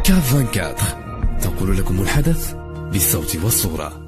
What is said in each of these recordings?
كاف 24 تنقل لكم الحدث بالصوت والصورة.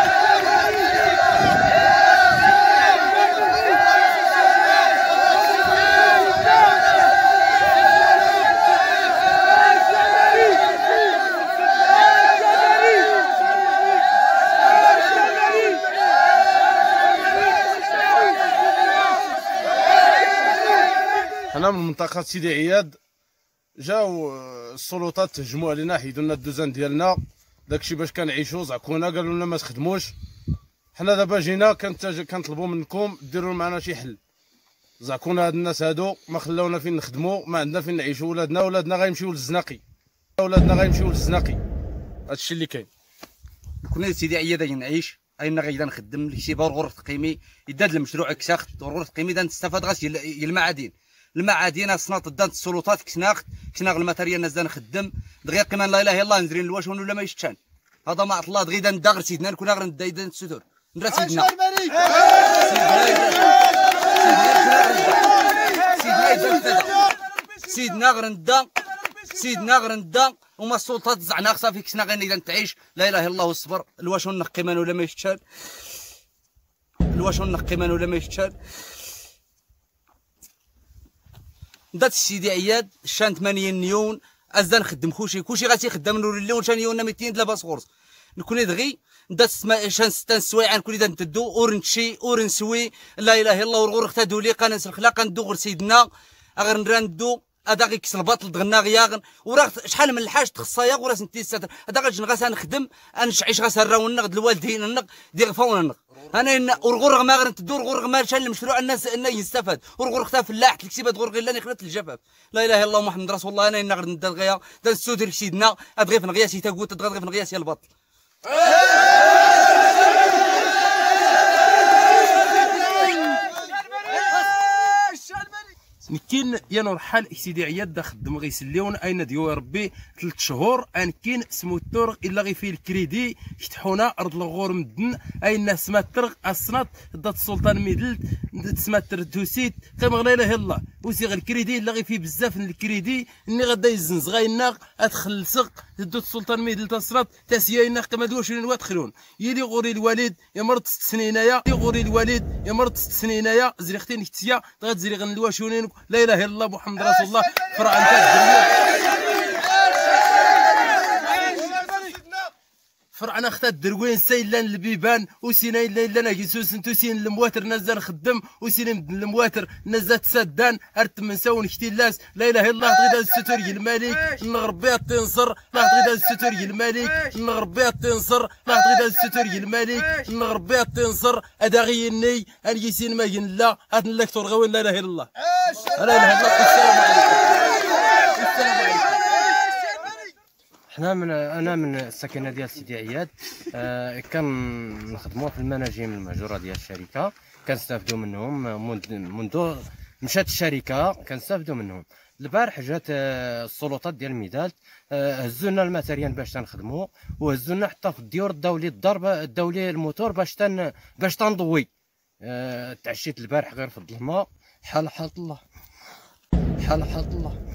أنا من منطقة سيدي عياد. جاو السلطات تهجموا علينا، حيدوا لنا الدوزان ديالنا، داكشي باش كنعيشوا زعقونا، قالوا لنا ما تخدموش. حنا دابا جينا كنطلبوا منكم ديروا معنا شي حل. زعقونا هاد الناس هادو، ما خلاونا فين نخدموا، ما عندنا فين نعيشوا. ولادنا غيمشيو للزناقي. هادشي اللي كاين. كنا سيدي عياد غادي نعيش، اين غادي نخدم الكتيبه والغرور تقييمي يداد المشروع كساخت والغرور تقييمي نستافد غاس المعادن الصناط دات السلطات كسناخت الماتيريال الناس نخدم دغيا قيمه لا اله الا الله نزرين الواشون ولا ما يشتشان هذا ما عطلا دغيا ندغر سيدنا كنا غير ندايدن الستور ندرا سيدنا سيدنا غير ندا وما السلطات زعنا صافي كسنا غير اذا تعيش لا اله الا الله والصبر الواشون نقيمان ولا ما يشتشان دات سيدي عياد شان 8 نيون ازدا نخدم كلشي غادي يخدم نور الليل شان يونا 200 لاباس غورز نكون دغي دات شان 6 سوايع نكون اذا ندو اورنشي اورنسوي لا اله الا الله والغور اختادو لي قناص الخلاق ندو غير سيدنا غير نراندو هذا غير كسر الباطل دغنا غياغن وراه شحال من الحاج تخصايا وراه سنتي الستر هذا غير غاس نخدم نعيش غاس نراو النقد الوالدين النقد ديال فون النقد انا ورغور ما غير تدور غور ما شال المشروع الناس انه يستفاد ورغور اختها فلاح الكتيبه غور غير لا خلات الجفاف لا اله الا الله محمد رسول الله انا غير ندير غيا دا السودر سيدنا غير في نغياسي تاكوت غير في نغياسي الباطل كاين يا نور حال سيدي عياد دا خدم غيسليون اين ديو ربي 3 شهور ان كاين سمو الطرق الا غي فيه الكريدي يفتحونا ارض الغور مدن اين سمات الطرق الصناط دات السلطان ميدل سمات التوسيت قيم لا اله الا الله وسي غير الكريدي الا غي فيه بزاف من الكريدي اني غدا يزنز غاينا ادخل سق دوت السلطان ميدل تا الصناط تا سياينا قيم دو 20 وات خلون يلي غوري الوالد يا مرت 6 سنينايا زريختي نكتيا غتزري غن الواشونين لا اله الا الله محمد رسول الله فرع فرعنا اختات الدروين سيلان البيبان وسينا الا ناقيسوس نتوسين المواتر نزل نخدم وسينا المواتر نزل تسدان ارت من ساون كتيلاس لا اله الا الله تغيدا الستور الملك نغربي تنصر لا تغيدا الستور الملك نغربي تنصر لا تغيدا الستور الملك نغربي تنصر اداغيني انيسين ما لا هاد اللكتور غوين لا اله الا الله لا اله الا الله السلام عليكم انا من السكنه ديال سيدي عياد. كنخدموا في المناجم المهجوره ديال الشركه كنستافدوا منهم منذ مشات الشركه كنستافدوا منهم. البارح جات السلطات ديال الميدالت هزوا لنا الماتيريال باش تنخدموا وهزوا لنا حتى في الديور الدولي الضرب الدولي الموتور باش تنضوي. تعشيت البارح غير في الظلمه حال الله